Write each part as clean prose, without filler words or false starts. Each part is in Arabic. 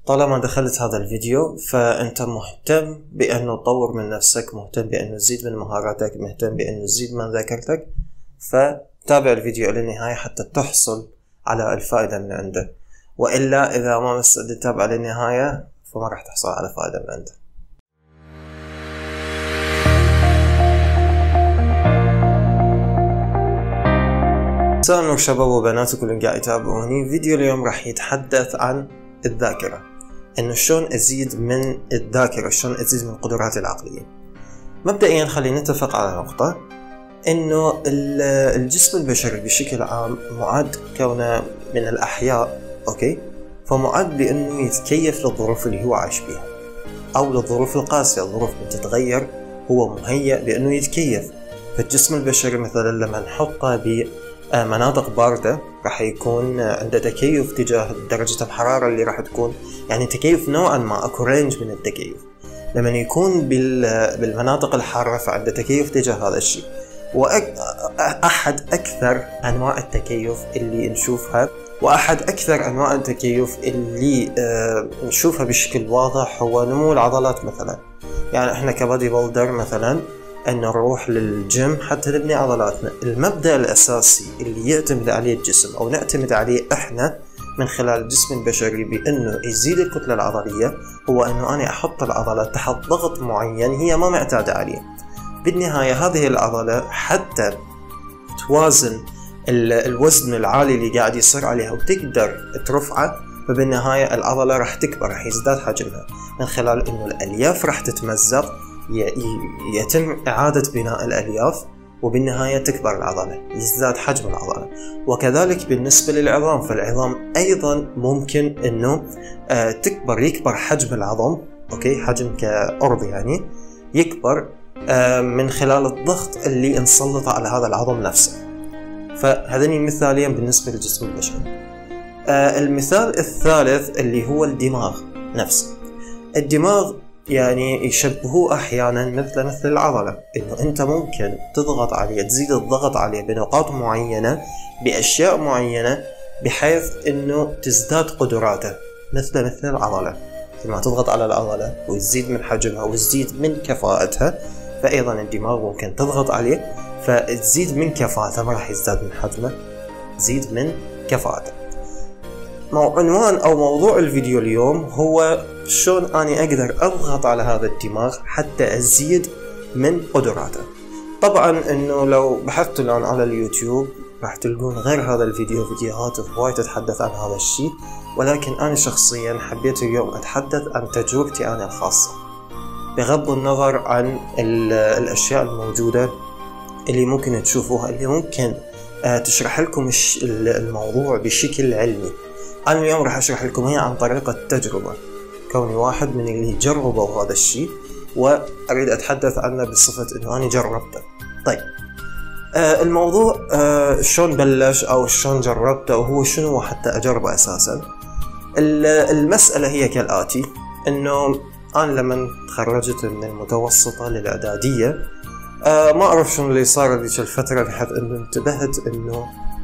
طالما دخلت هذا الفيديو فأنت مهتم بأنه تطور من نفسك، مهتم بأنه تزيد من مهاراتك، مهتم بأنه تزيد من ذاكرتك، فتابع الفيديو إلى النهاية حتى تحصل على الفائدة من عنده. وإلا إذا ما مستعد تتابع للنهاية فما راح تحصل على فائدة من عنده. مساء النور شباب وبنات وكلهم قاعد يتابعوني. فيديو اليوم راح يتحدث عن الذاكرة، انه شلون ازيد من الذاكرة، شلون ازيد من قدراتي العقلية. مبدئيا خلينا نتفق على نقطة، انه الجسم البشري بشكل عام معد كونه من الاحياء، اوكي، فمعد بانه يتكيف للظروف اللي هو عايش بيها او للظروف القاسية، الظروف اللي تتغير هو مهيأ بانه يتكيف. فالجسم البشري مثلا لما نحطه بمناطق باردة راح يكون عنده تكيف تجاه درجة الحرارة اللي راح تكون، يعني تكيف نوعا ما، اكو رينج من التكيف. لما يكون بالمناطق الحارة فعنده تكيف تجاه هذا الشيء. وأحد أكثر أنواع التكيف اللي نشوفها، وأحد أكثر أنواع التكيف اللي نشوفها بشكل واضح هو نمو العضلات مثلا. يعني إحنا كبادي بولدر مثلا أن نروح للجيم حتى نبني عضلاتنا. المبدأ الأساسي اللي يعتمد عليه الجسم أو نعتمد عليه إحنا من خلال الجسم البشري بأنه يزيد الكتلة العضلية هو أنه أنا أحط العضلة تحت ضغط معين هي ما معتادة عليه. بالنهاية هذه العضلة حتى توازن الوزن العالي اللي قاعد يصير عليها وتقدر ترفعه، فبالنهاية العضلة راح تكبر، راح يزداد حجمها من خلال أنه الألياف راح تتمزق، يتم إعادة بناء الألياف، وبالنهاية تكبر العضلة، يزداد حجم العضلة. وكذلك بالنسبة للعظام، فالعظام أيضا ممكن أنه يكبر حجم العظم، أوكي، حجم كأرض يعني يكبر من خلال الضغط اللي نسلط على هذا العظم نفسه. فهذين مثالين بالنسبة للجسم البشري. المثال الثالث اللي هو الدماغ نفسه. الدماغ يعني يشبهوه أحيانا مثل العضلة، إنه أنت ممكن تضغط عليه، تزيد الضغط عليه بنقاط معينة بأشياء معينة بحيث إنه تزداد قدراته مثل العضلة. لما تضغط على العضلة ويزيد من حجمها ويزيد من كفاءتها، فأيضا الدماغ ممكن تضغط عليه فتزيد من كفاءته، ما راح يزداد من حجمه، تزيد من كفاءته. عنوان أو موضوع الفيديو اليوم هو شلون أنا أقدر أضغط على هذا الدماغ حتى أزيد من قدراته. طبعا إنه لو بحثتوا الآن على اليوتيوب راح تلقون غير هذا الفيديو فيديوهات هواية تتحدث عن هذا الشيء، ولكن أنا شخصيا حبيت اليوم أتحدث عن تجربتي أنا الخاصة، بغض النظر عن الأشياء الموجودة اللي ممكن تشوفوها، اللي ممكن تشرح لكم الموضوع بشكل علمي. أنا اليوم راح أشرح لكم هي عن طريقة التجربة، كوني واحد من اللي جربوا هذا الشيء وأريد أتحدث عنه بصفة أنه أنا جربته. طيب، الموضوع شلون بلش أو شلون جربته وهو شنو حتى أجربه أساسا. المسألة هي كالآتي، أنه أنا لما تخرجت من المتوسطة للإعدادية ما أعرف شنو اللي صار ذيك الفترة، بحيث أنه انتبهت أنه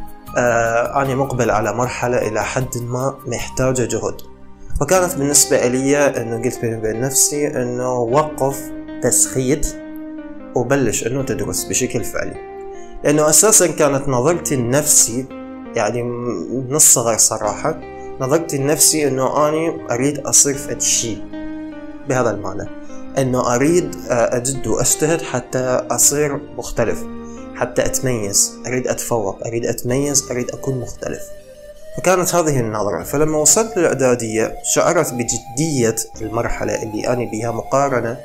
أنا مقبل على مرحلة إلى حد ما محتاجة جهد. فكانت بالنسبة لي أنه قلت بيني وبين نفسي أنه وقف تسخيت وبلش أنه تدرس بشكل فعلي، لأنه أساسا كانت نظرتي لنفسي يعني من الصغر صراحة، نظرتي لنفسي أنه أنا أريد أصير في شيء بهذا المعنى، أنه أريد أجد وأجتهد حتى أصير مختلف، حتى أتميز، أريد أتفوق، أريد أتميز، أريد أكون مختلف. فكانت هذه النظرة. فلما وصلت للإعدادية شعرت بجدية المرحلة اللي أنا بها مقارنة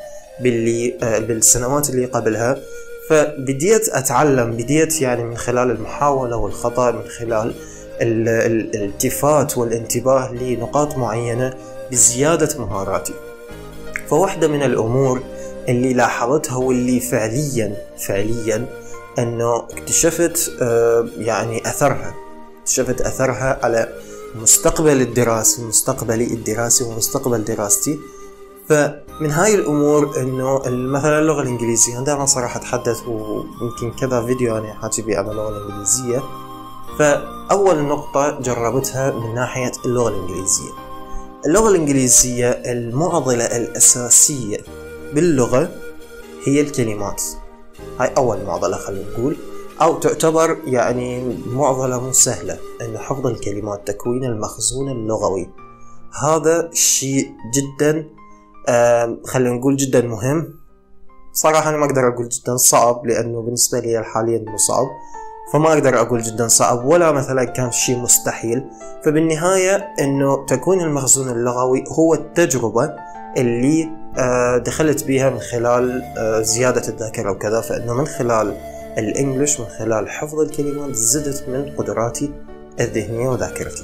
بالسنوات اللي قبلها. فبديت أتعلم، بديت يعني من خلال المحاولة والخطأ، من خلال الالتفات والانتباه لنقاط معينة بزيادة مهاراتي. فواحدة من الأمور اللي لاحظتها واللي فعليا أنه اكتشفت يعني اكتشفت أثرها على مستقبلي الدراسي ومستقبل دراستي. فمن هاي الأمور أنه مثلا اللغة الإنجليزية، عندما صراحة أتحدث ويمكن كذا فيديو أنا حاجي بيه عن اللغة الإنجليزية. فأول نقطة جربتها من ناحية اللغة الإنجليزية، اللغة الإنجليزية المعضلة الأساسية باللغة هي الكلمات. هاي أول معضلة خلينا نقول، أو تعتبر يعني معضلة مو سهلة، إنه حفظ الكلمات، تكوين المخزون اللغوي. هذا شيء جدا خلينا نقول جدا مهم. صراحة أنا ما أقدر أقول جدا صعب، لأنه بالنسبة لي حاليا مو صعب، فما أقدر أقول جدا صعب ولا مثلا كان شيء مستحيل. فبالنهاية إنه تكوين المخزون اللغوي هو التجربة اللي دخلت بها من خلال زيادة الذاكرة وكذا. فإنه من خلال الإنجليش، من خلال حفظ الكلمات، زدت من قدراتي الذهنية وذاكرتي.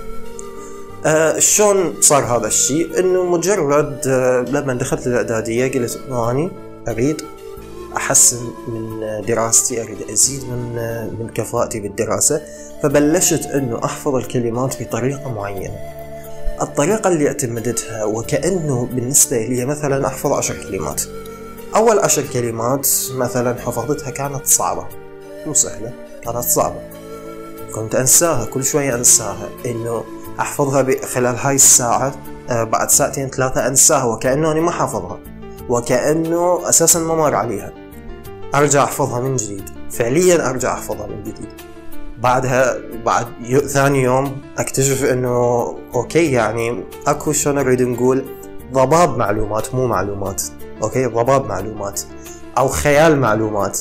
شلون صار هذا الشيء؟ إنه مجرد لما دخلت الإعدادية قلت إنه أنا أريد أحسن من دراستي، أريد أزيد من كفاءتي بالدراسة. فبلشت إنه أحفظ الكلمات بطريقة معينة. الطريقة اللي اعتمدتها وكأنه بالنسبة لي مثلا أحفظ 10 كلمات. أول 10 كلمات مثلا حفظتها كانت صعبة، مو سهلة، كانت صعبة، كنت أنساها كل شوية، أنساها. إنه أحفظها خلال هاي الساعة، بعد ساعتين 3 أنساها وكأنه أنا ما حافظها، وكأنه أساسا ما مر عليها. أرجع أحفظها من جديد، فعليا أرجع أحفظها من جديد. بعدها بعد ثاني يوم أكتشف إنه أوكي، يعني أكو شلون نريد نقول ضباب معلومات، مو معلومات، أوكي، ضباب معلومات أو خيال معلومات.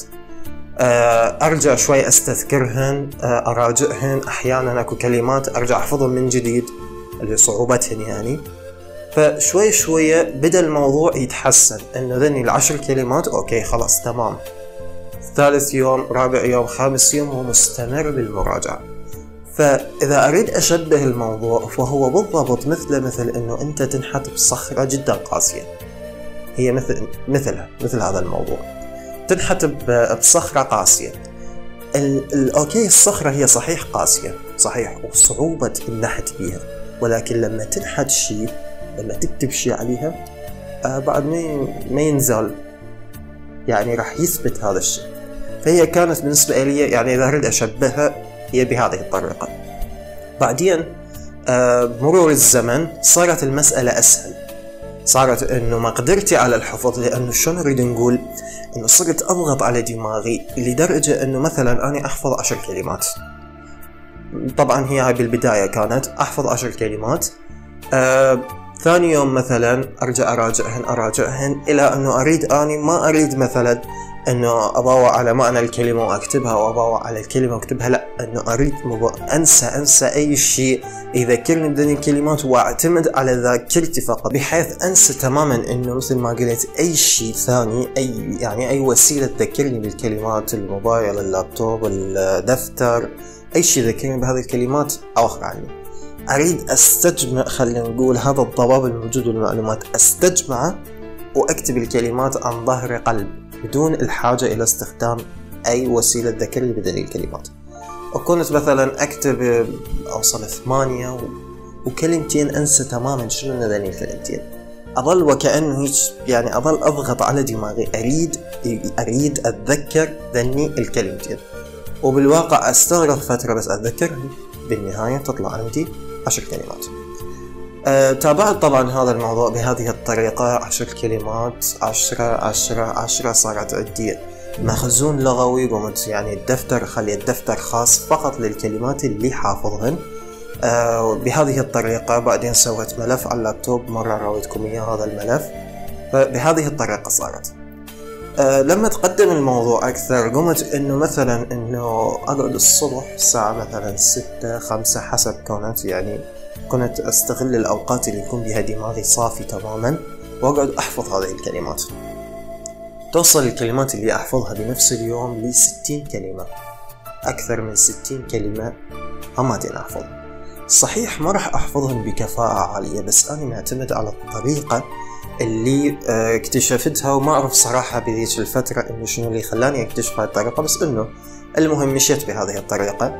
أرجع شوي أستذكرهن، أراجعهن. أحيانا أكو كلمات أرجع أحفظهم من جديد اللي صعوبتهن يعني. فشوي شوية بدأ الموضوع يتحسن، إنه ذني 10 كلمات أوكي خلاص تمام. ثالث يوم، رابع يوم، خامس يوم، ومستمر بالمراجعة. فإذا أريد أشبه الموضوع فهو بالضبط مثل إنه أنت تنحت بصخرة جدا قاسية. هي مثل هذا الموضوع، تنحت بصخرة قاسية. أوكي، الصخرة هي صحيح قاسية، صحيح، وصعوبة النحت بيها، ولكن لما تنحت شيء، لما تكتب شيء عليها، بعد ما ينزل، يعني راح يثبت هذا الشيء. فهي كانت بالنسبة لي، يعني إذا أريد أشبهها، هي بهذه الطريقة. بعدين مرور الزمن صارت المسألة أسهل، صارت إنه مقدرتي على الحفظ، لأنه شلون نريد نقول إنه صرت أضغط على دماغي لدرجة إنه مثلا أنا أحفظ 10 كلمات. طبعا هي هاي بالبداية كانت أحفظ 10 كلمات. ثاني يوم مثلا أرجع أراجعهن إلى أنه أني ما أريد مثلا أنه أضوء على معنى الكلمة وأكتبها، وأضوء على الكلمة وأكتبها، لا، أنه أريد أنسى أي شيء يذكرني بدون الكلمات، وأعتمد على ذاكرتي فقط، بحيث أنسى تماما أنه مثل ما قلت أي شيء ثاني، أي وسيلة تذكرني بالكلمات، الموبايل، اللابتوب، الدفتر، أي شيء يذكرني بهذه الكلمات أوخر عني. أريد أستجمع، خلينا نقول، هذا الضباب الموجود بالمعلومات، أستجمعه وأكتب الكلمات عن ظهر قلب، بدون الحاجة إلى استخدام أي وسيلة ذكري بدل الكلمات. وكنت مثلا أكتب أوصل 8 وكلمتين أنسى تماما شنو ذني الكلمتين. أظل وكأنه يعني أظل أضغط على دماغي، أريد أتذكر ذني الكلمتين، وبالواقع أستغرق فترة بس أتذكرهم، بالنهاية تطلع عندي 10 كلمات. تابعت طبعا هذا الموضوع بهذه الطريقة، 10 كلمات، 10 صارت عندي مخزون لغوي. قمت يعني خلي الدفتر خاص فقط للكلمات اللي حافظهن بهذه الطريقة. بعدين سويت ملف على اللابتوب، مرة راويتكم إياه هذا الملف. فبهذه الطريقة صارت. لما تقدم الموضوع أكثر، قمت إنه مثلا إنه أقعد الصبح الساعة مثلا 6 5 حسب كانت، يعني كنت أستغل الأوقات اللي يكون بها دماغي صافي تماما، وأقعد أحفظ هذه الكلمات. توصل الكلمات اللي أحفظها بنفس اليوم ل60 كلمة، أكثر من 60 كلمة أماتين أحفظ. صحيح ما راح أحفظهم بكفاءة عالية، بس أنا معتمد على الطريقة اللي اكتشفتها، وما أعرف صراحة بذيك الفترة إنه شنو اللي خلاني أكتشف هاي الطريقة، بس إنه المهم مشيت بهذه الطريقة.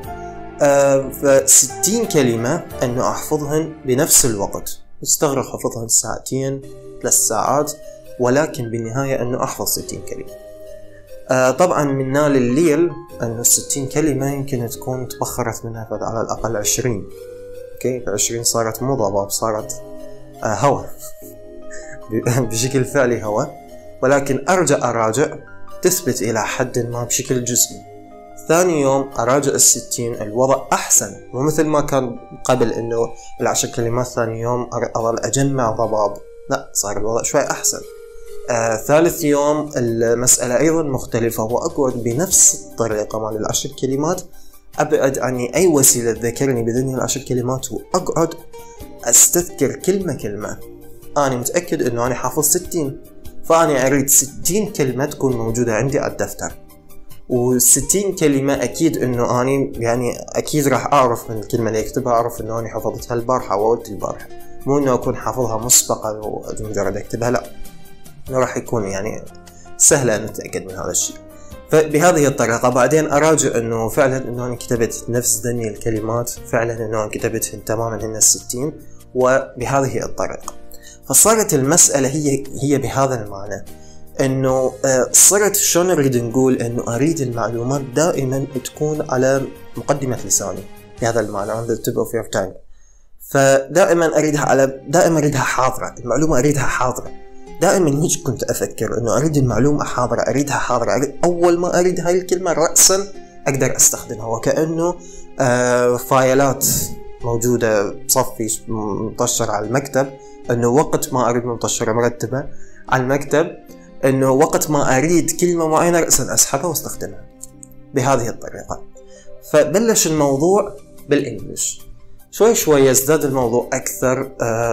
ف60 كلمة إنه أحفظهن بنفس الوقت، استغرق حفظهن 2 3 ساعات، ولكن بالنهاية إنه أحفظ 60 كلمة. طبعا من نال الليل إنه 60 كلمة يمكن تكون تبخرت منها على الأقل 20. أوكي، 20 صارت مو ضباب، صارت هوا بشكل فعلي هوا، ولكن أرجع أراجع تثبت إلى حد ما بشكل جزئي. ثاني يوم أراجع 60 الوضع أحسن، مو مثل ما كان قبل إنه ال10 كلمات ثاني يوم أظل أجمع ضباب، لا صار الوضع شوي أحسن. ثالث يوم المسألة أيضا مختلفة، وأقعد بنفس الطريقة مال ال10 كلمات، أبعد عني أي وسيلة تذكرني بذني ال10 كلمات، وأقعد أستذكر كلمة كلمة. أنا متأكد إنه أنا حافظ 60، فأنا أريد 60 كلمة تكون موجودة عندي على الدفتر، و60 كلمة أكيد إنه أنا يعني أكيد راح أعرف من الكلمة اللي أكتبها، أعرف إنه أنا حفظتها البارحة وقلت البارحة، مو إنه أكون حافظها مسبقا ومجرد أكتبها، لا، راح يكون يعني سهلة أن أتأكد من هذا الشيء. فبهذه الطريقة بعدين أراجع إنه فعلا إنه أنا كتبت نفس ذني الكلمات، فعلا إنه أنا كتبتهن تماما هن 60، وبهذه الطريقة. فصارت المسألة هي بهذا المعنى، إنه صرت شلون نريد نقول إنه أريد المعلومات دائما تكون على مقدمة لساني، بهذا المعنى on the tip of your tongue. فدائما أريدها حاضرة، المعلومة أريدها حاضرة. دائما هيك كنت أفكر إنه أريد المعلومة حاضرة، أريدها حاضرة، أول ما أريد هاي الكلمة رأسا أقدر أستخدمها، وكأنه فايلات موجودة بصفي مطشرة على المكتب، إنه وقت ما أريد مطشرة مرتبة على المكتب، إنه وقت ما أريد كلمة معينة رأسا أسحبها واستخدمها بهذه الطريقة. فبلش الموضوع بالإنجليش، شوي شوي يزداد الموضوع أكثر،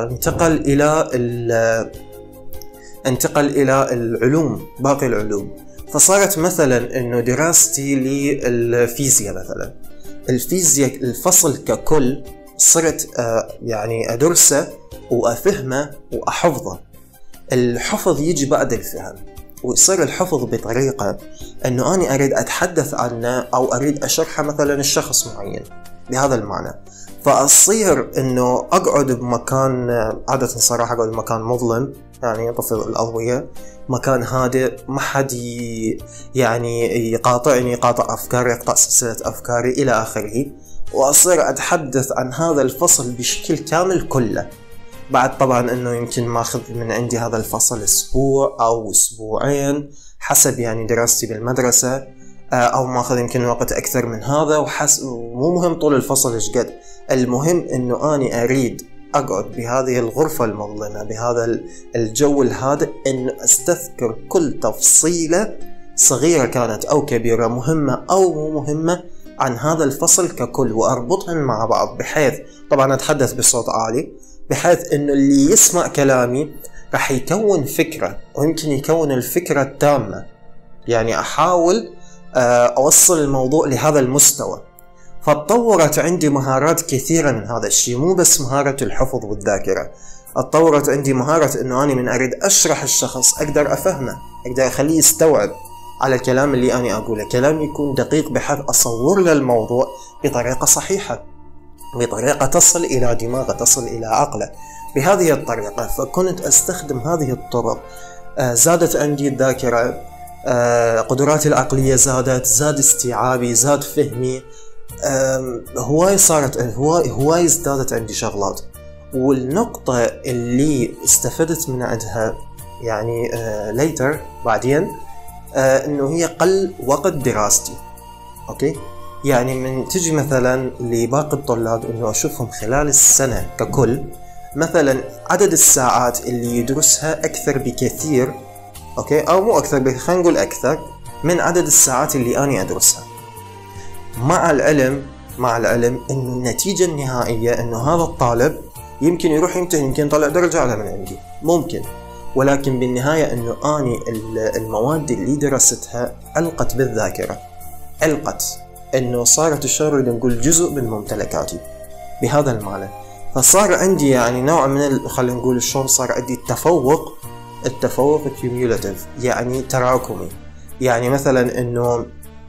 انتقل إلى العلوم، باقي العلوم. فصارت مثلا إنه دراستي للفيزياء، مثلا الفيزياء الفصل ككل صرت يعني أدرسه وأفهمه وأحفظه. الحفظ يجي بعد الفهم، ويصير الحفظ بطريقة إنه أنا أريد أتحدث عنه أو أريد أشرحه مثلا الشخص معين، بهذا المعنى. فأصير إنه أقعد بمكان، عادة صراحة أقعد بمكان مظلم، يعني طفي الأضوية، مكان هادئ، ما حد يعني يقاطعني، يقاطع أفكاري، يقطع سلسلة أفكاري إلى آخره، وأصير أتحدث عن هذا الفصل بشكل كامل كله. بعد طبعا إنه يمكن ماخذ من عندي هذا الفصل أسبوع أو أسبوعين حسب يعني دراستي بالمدرسة، أو ماخذ يمكن وقت أكثر من هذا، ومو مهم طول الفصل إيش قد، المهم إنه أنا أريد أقعد بهذه الغرفة المظلمة، بهذا الجو الهادئ، إنه أستذكر كل تفصيلة صغيرة كانت أو كبيرة، مهمة أو مو مهمة، عن هذا الفصل ككل، وأربطهم مع بعض، بحيث طبعا أتحدث بصوت عالي، بحيث إنه اللي يسمع كلامي راح يكون فكرة، ويمكن يكون الفكرة التامة. يعني أحاول أوصل الموضوع لهذا المستوى. فاتطورت عندي مهارات كثيرة من هذا الشيء، مو بس مهارة الحفظ والذاكرة، اتطورت عندي مهارة إنه أنا من أريد أشرح الشخص أقدر أفهمه، أقدر أخليه يستوعب على الكلام اللي أنا أقوله، كلام يكون دقيق بحيث أصور له الموضوع بطريقة صحيحة، بطريقة تصل إلى دماغه، تصل إلى عقله، بهذه الطريقة. فكنت أستخدم هذه الطرق. زادت عندي الذاكرة، قدراتي العقلية زادت، زاد استيعابي، زاد فهمي، هواي ازدادت عندي شغلات. والنقطة اللي استفدت من عندها يعني later بعدين، انه هي قل وقت دراستي. اوكي، يعني من تجي مثلا لباقي الطلاب انه اشوفهم خلال السنة ككل، مثلا عدد الساعات اللي يدرسها اكثر بكثير، اوكي، او مو اكثر، خلينا نقول اكثر من عدد الساعات اللي اني ادرسها. مع العلم انه النتيجة النهائية انه هذا الطالب يمكن يروح يمتحن، يمكن يطلع درجة اعلى من عندي، ممكن، ولكن بالنهاية انه اني المواد اللي درستها علقت بالذاكرة، علقت انه صارت الشغل نقول جزء من ممتلكاتي بهذا المعنى. فصار عندي يعني نوع من خلينا نقول شلون صار عندي التفوق cumulative، يعني تراكمي. يعني مثلا انه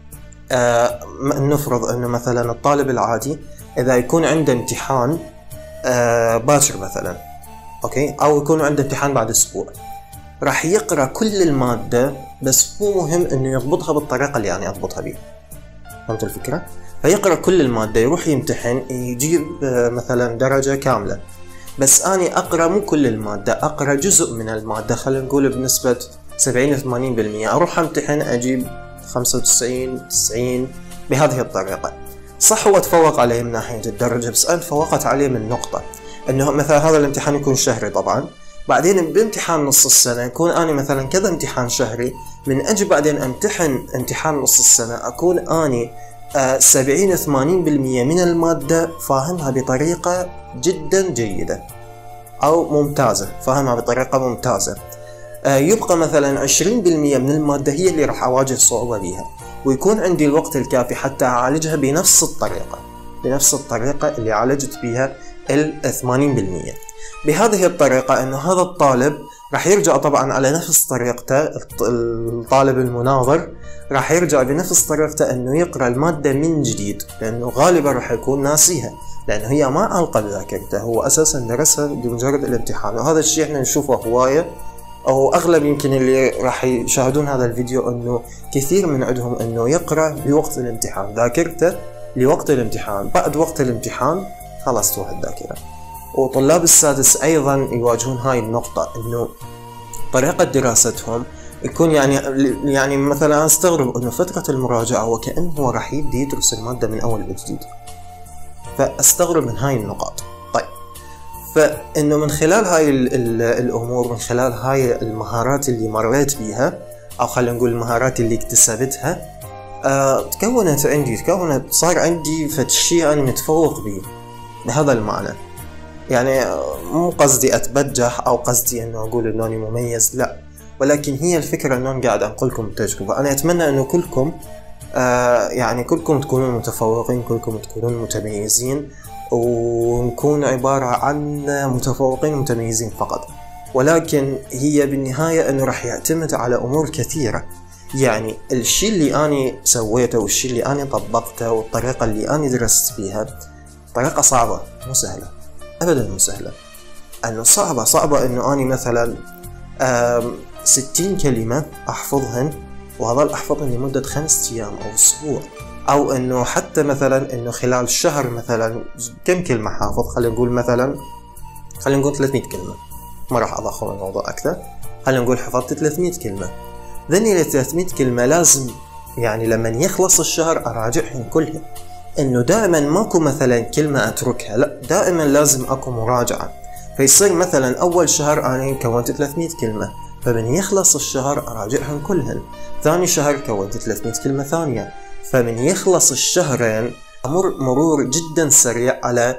نفرض انه مثلا الطالب العادي اذا يكون عنده امتحان باكر مثلا، اوكي، او يكون عنده امتحان بعد اسبوع، راح يقرأ كل المادة، بس مو مهم انه يضبطها بالطريقة اللي يعني اضبطها بيها. فهمت الفكرة؟ فيقرأ كل المادة، يروح يمتحن، يجيب مثلا درجة كاملة، بس أني أقرأ مو كل المادة، أقرأ جزء من المادة، خلينا نقول بنسبة 70-80%، أروح أمتحن أجيب 95-90 بهذه الطريقة. صح هو تفوق عليه من ناحية الدرجة، بس أنا تفوقت عليه من نقطة إنه مثلا هذا الامتحان يكون شهري طبعا، بعدين بامتحان نص السنة يكون أنا مثلا كذا امتحان شهري، من أجي بعدين أمتحن امتحان نص السنة أكون أني 70-80% من المادة فاهمها بطريقة جدا جيدة أو ممتازة، فاهمها بطريقة ممتازة. يبقى مثلا 20% من المادة هي اللي راح أواجه صعوبة بيها، ويكون عندي الوقت الكافي حتى أعالجها بنفس الطريقة اللي عالجت بيها 80%. بهذه الطريقة إنه هذا الطالب راح يرجع طبعا على نفس طريقته، الطالب المناظر راح يرجع بنفس طريقته إنه يقرأ المادة من جديد، لأنه غالبا راح يكون ناسيها، لأنه هي ما علقة بذاكرته، هو أساسا درسها بمجرد الامتحان. وهذا الشيء احنا نشوفه هواية، أو أغلب يمكن اللي راح يشاهدون هذا الفيديو إنه كثير من عندهم إنه يقرأ بوقت الامتحان، ذاكرته لوقت الامتحان، بعد وقت الامتحان خلاص تروح الذاكرة. وطلاب السادس أيضا يواجهون هاي النقطة، إنه طريقة دراستهم يكون يعني مثلا أستغرب إنه فترة المراجعة وكأنه هو راح يبدي يدرس المادة من أول وجديد، فأستغرب من هاي النقاط. طيب، فإنه من خلال هاي الأمور، من خلال هاي المهارات اللي مريت بيها، أو خلينا نقول المهارات اللي اكتسبتها، تكونت صار عندي فتشي أنا متفوق به بهذا المعنى. يعني مو قصدي أتبجح أو قصدي أنه أقول أنه أنا مميز، لا، ولكن هي الفكرة أنه أنا قاعد أنقلكم التجربة. أنا أتمنى أنه كلكم يعني كلكم تكونون متفوقين، كلكم تكونون متميزين، ونكون عبارة عن متفوقين متميزين فقط. ولكن هي بالنهاية أنه راح يعتمد على أمور كثيرة. يعني الشيء اللي أنا سويته والشيء اللي أنا طبقته والطريقة اللي أنا درست فيها طريقة صعبة، مو سهلة أبدا، مو سهلة. أنه صعبة أنه أنا مثلا 60 كلمة أحفظهن، وهذا أحفظهن لمدة 5 أيام أو أسبوع، أو أنه حتى مثلا أنه خلال شهر مثلا كم كلمة حافظ، خلينا نقول 300 كلمة، ما راح أضخم الموضوع أكثر، خلينا نقول حفظت 300 كلمة. ذني 300 كلمة لازم يعني لما يخلص الشهر أراجعهم كلها، إنه دائما ماكو مثلا كلمة أتركها، لا، دائما لازم أكو مراجعة. فيصير مثلا أول شهر أنا كونت 300 كلمة، فمن يخلص الشهر أراجعهم كلهن. ثاني شهر كونت 300 كلمة ثانية، فمن يخلص الشهرين أمر مرور جدا سريع على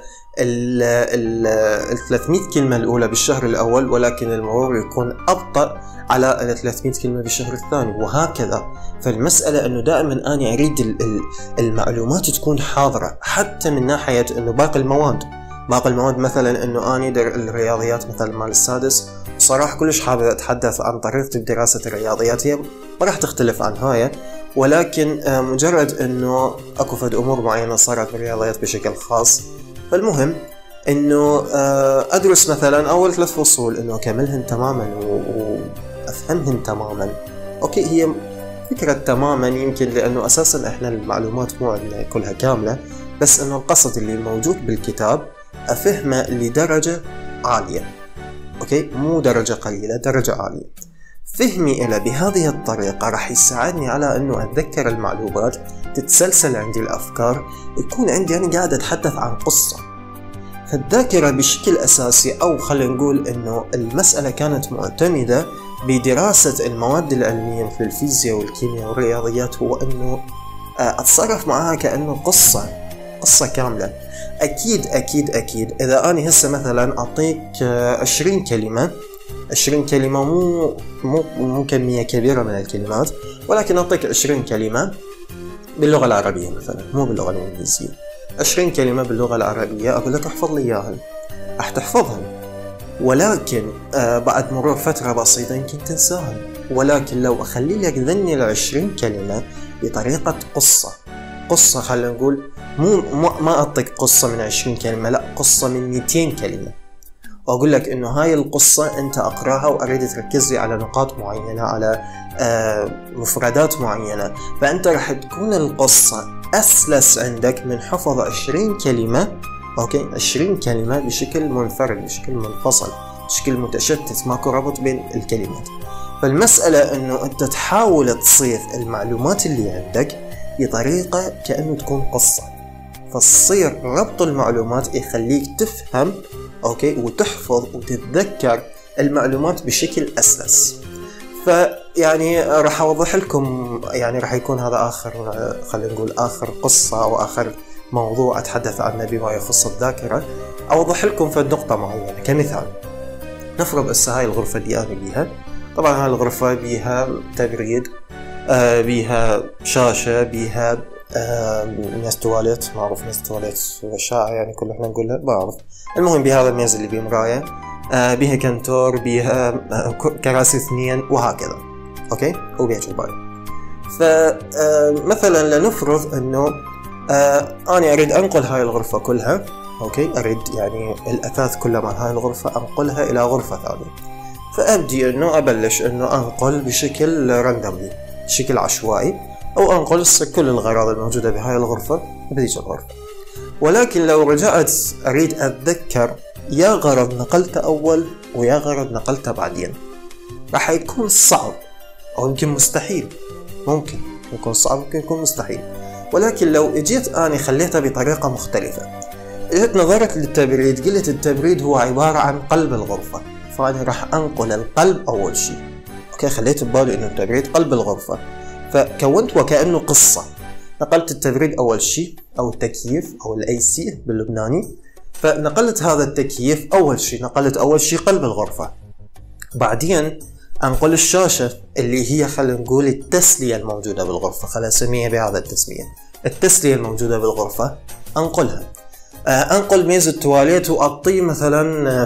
ال 300 كلمة الأولى بالشهر الأول، ولكن المرور يكون أبطأ على ال 300 كلمة بالشهر الثاني، وهكذا. فالمسألة أنه دائما أنا أريد المعلومات تكون حاضرة، حتى من ناحية أنه باقي المواد مثلا أنه أنا الرياضيات مثلا مال السادس، صراحة كلش حابب أتحدث عن طريقة دراسة الرياضيات، هي ما راح تختلف عن هاي، ولكن مجرد أنه أكو فد أمور معينة صارت بالرياضيات بشكل خاص. فالمهم أنه أدرس مثلا أول 3 فصول أنه أكملهن تماما وأفهمهن تماما. أوكي، هي فكرة تماما يمكن لأنه أساسا إحنا المعلومات مو عندنا كلها كاملة، بس أنه القصد اللي موجود بالكتاب أفهمه لدرجة عالية، أوكي، مو درجة قليلة، درجة عالية. فهمي إلى بهذه الطريقة راح يساعدني على أنه أتذكر المعلومات، تتسلسل عندي الأفكار، يكون عندي أنا قاعد أتحدث عن قصة. فالذاكرة بشكل أساسي، أو خلينا نقول أنه المسألة كانت معتمدة بدراسة المواد العلمية مثل الفيزياء والكيمياء والرياضيات، هو أنه أتصرف معها كأنه قصة كاملة. أكيد إذا أنا هسه مثلا أعطيك 20 كلمة، مو كمية كبيرة من الكلمات، ولكن أعطيك 20 كلمة باللغة العربية مثلا، مو باللغة الإنجليزية، 20 كلمة باللغة العربية، أقول لك احفظ لي إياهن، راح تحفظهن، ولكن بعد مرور فترة بسيطة يمكن تنساهن. ولكن لو أخلي لك ذني 20 كلمة بطريقة قصة خلينا نقول، ما أعطيك قصة من 20 كلمة، لا، قصة من 200 كلمة، وأقول لك إنه هاي القصة أنت أقرأها وأريد تركز لي على نقاط معينة، على مفردات معينة، فأنت راح تكون القصة أسلس عندك من حفظ 20 كلمة اوكي 20 كلمة بشكل منفرد، بشكل منفصل، بشكل متشتت، ماكو ربط بين الكلمات. فالمسألة انه انت تحاول تصيغ المعلومات اللي عندك بطريقة كأنه تكون قصة، فتصير ربط المعلومات يخليك تفهم اوكي وتحفظ وتتذكر المعلومات بشكل أسلس. فيعني راح اوضح لكم، يعني راح يكون هذا اخر، خلينا نقول اخر قصة او اخر موضوع اتحدث عنه بما يخص الذاكرة. اوضح لكم في نقطة معينة كمثال. نفرض هسه هاي الغرفة اللي انا بيها، طبعا هاي الغرفة بيها تبريد، بيها شاشة، بيها ميز تواليت، معروف ميز تواليت شائع يعني كل احنا نقولها بعرف. المهم بهذا الميز اللي بيه مراية، بيها كنتور، بيها كراسي 2 وهكذا اوكي، وبيها شباك. فمثلا لنفرض انه انا اريد انقل هاي الغرفة كلها اوكي، اريد يعني الاثاث كلها مع هاي الغرفة انقلها الى غرفة ثانية. فابدي انه ابلش انه انقل بشكل راندوملي، بشكل عشوائي، او انقل كل الاغراض الموجودة بهاي الغرفة بهذيك الغرفة. ولكن لو رجعت اريد اتذكر يا غرض نقلته اول ويا غرض نقلته بعدين، راح يكون صعب او يمكن مستحيل. ممكن يكون صعب، ممكن يكون مستحيل. ولكن لو اجيت اني خليتها بطريقة مختلفة، اجيت نظرت للتبريد، قلت التبريد هو عبارة عن قلب الغرفة، فأنا راح أنقل القلب أول شيء أوكي. خليت ببالي إنه التبريد قلب الغرفة، فكونت وكأنه قصة. نقلت التبريد أول شيء، أو التكييف أو الAC باللبناني. فنقلت هذا التكييف أول شيء، نقلت أول شيء قلب الغرفة. بعدين أنقل الشاشة اللي هي خلينا نقول التسلية الموجودة بالغرفة، خلينا نسميها بهذا التسمية، التسلية الموجودة بالغرفة أنقلها. أنقل ميز التواليت وأعطيه مثلا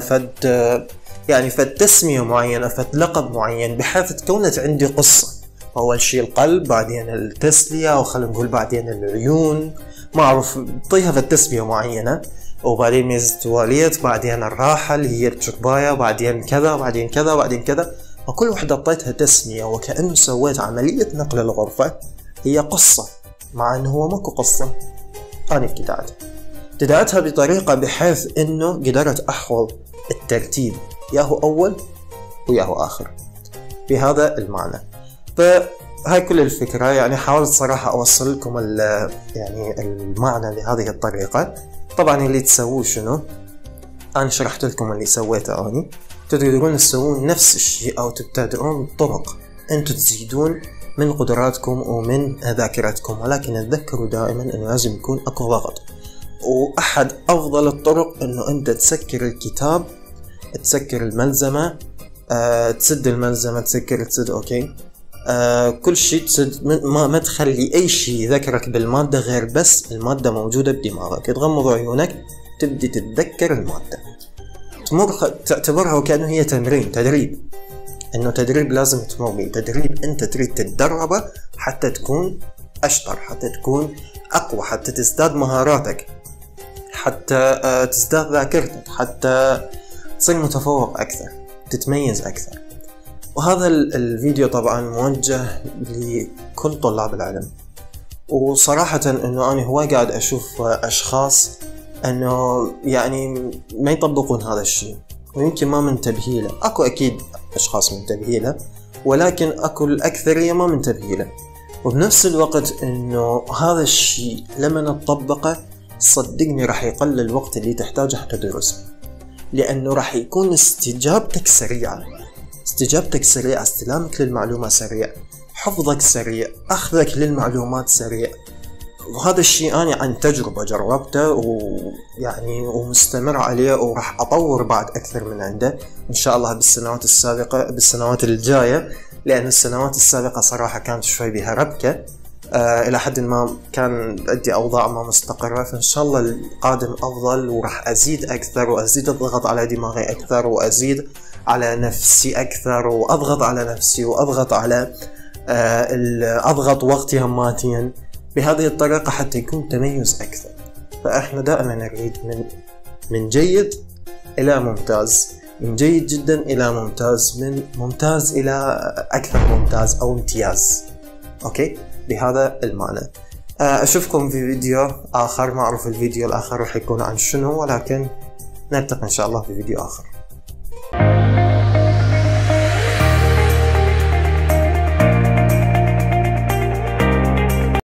فد تسمية معينة، فد لقب معين، بحيث تكونت عندي قصة. أول شيء القلب، بعدين التسلية، أو خلينا نقول بعدين العيون، ما أعرف، طيها فد تسمية معينة. وبعدين ميز التواليت، بعدين الراحة اللي هي الشرباية، بعدين كذا، بعدين كذا، بعدين كذا. وكل وحدة أعطيتها تسمية، وكأنه سويت عملية نقل الغرفة هي قصة، مع أنه هو ماكو قصة. أنا ابتدأتها بطريقة بحيث انه قدرت احفظ الترتيب، ياهو اول وياهو اخر بهذا المعنى. فهاي كل الفكرة، يعني حاولت صراحة اوصل لكم يعني المعنى بهذه الطريقة. طبعا اللي تسووه شنو، انا شرحت لكم اللي سويته اني، تقدرون تسوون نفس الشيء او تبتدئون بطرق انتم تزيدون من قدراتكم ومن ذاكرتكم. ولكن تذكروا دائما انه لازم يكون اكو ضغط. واحد افضل الطرق انه انت تسكر الكتاب، تسكر الملزمة، تسد الملزمة، تسد اوكي، كل شيء تسد، ما تخلي اي شيء يذكرك بالمادة غير بس المادة موجودة بدماغك. تغمض عيونك، تبدي تتذكر المادة، تعتبرها وكأنه هي تدريب، انه تدريب لازم تمر به، تدريب انت تريد تتدربه حتى تكون اشطر، حتى تكون اقوى، حتى تزداد مهاراتك، حتى تزداد ذاكرتك، حتى تصير متفوق أكثر، تتميز أكثر. وهذا الفيديو طبعا موجه لكل طلاب العلم. وصراحة أنه أنا هو قاعد أشوف أشخاص أنه يعني ما يطبقون هذا الشيء، ويمكن ما منتبهين له. أكو أكيد أشخاص منتبهين له، ولكن أكو الأكثرية ما منتبهين له. وبنفس الوقت أنه هذا الشيء لما نطبقه صدقني راح يقلل الوقت اللي تحتاجه حتى تدرس، لأنه راح يكون استجابتك سريعة، استلامك للمعلومة سريع، حفظك سريع، أخذك للمعلومات سريع. وهذا الشيء أنا عن تجربة جربته ويعني ومستمر عليه، وراح أطور بعد أكثر من عنده إن شاء الله بالسنوات الجاية، لأن السنوات السابقة صراحة كانت شوي بها ربكة، إلى حد ما كان عندي أوضاع ما مستقرة. فإن شاء الله القادم أفضل، وراح أزيد أكثر، وأزيد الضغط على دماغي أكثر، وأزيد على نفسي أكثر، وأضغط على نفسي، وأضغط على أضغط وقتي هماتيا بهذه الطريقة حتى يكون تميز أكثر. فإحنا دائما نريد من جيد إلى ممتاز، من جيد جدا إلى ممتاز، من ممتاز إلى أكثر ممتاز أو امتياز. أوكي، بهذا المعنى. اشوفكم في فيديو اخر. ما اعرف الفيديو الاخر رح يكون عن شنو، ولكن نلتقي ان شاء الله في فيديو اخر.